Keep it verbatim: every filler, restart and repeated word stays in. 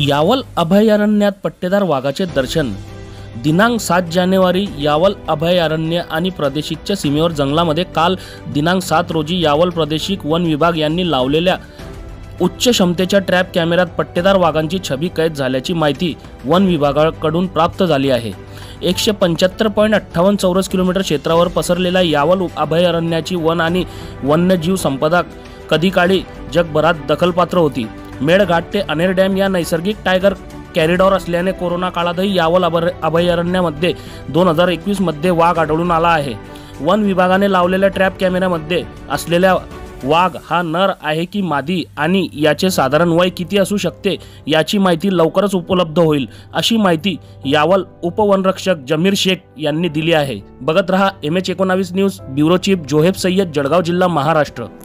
यावल अभयारण्यात पट्टेदार वाघाचे दर्शन। दिनांक सात जानेवारी यावल अभयारण्य आणि प्रादेशिकच्या सीमेवर जंगलामध्ये काल दिनांक सात रोजी यावल प्रादेशिक वन विभाग यांनी लावलेल्या उच्च क्षमतेच्या ट्रॅप कॅमेऱ्यात पट्टेदार वाघांची छबी कैद झाल्याची माहिती वन विभागाकडून प्राप्त झाली आहे। एकशे पंच्याहत्तर पॉईंट अठ्ठावन्न चौरस किलोमीटर क्षेत्रावर पसरलेल्या यावल अभयारण्याची वन आणि वन्यजीव संपदा कधीकाळी जगभरात दखलपात्र होती। मेळघाट ते अनेर डॅम या नैसर्गिक टायगर कॉरिडॉर असल्याने कोरोना काळातही यावल अभयारण्यामध्ये दोन हजार एकवीस मध्ये वाघ आढळून आला आहे। वन विभागाने लावलेल्या ट्रॅप कॅमेऱ्यामध्ये असलेल्या वाघ हा नर आहे की मादी आणि याचे साधारण वय किती असू शकते याची माहिती लवकरच उपलब्ध होईल, अशी माहिती यावल उपवनरक्षक जमीर शेख यांनी दिली आहे। बघत रहा एम एच एकोणावीस news, bureau chief Zoheb Sayyed, Jalgaon जिल्हा, महाराष्ट्र।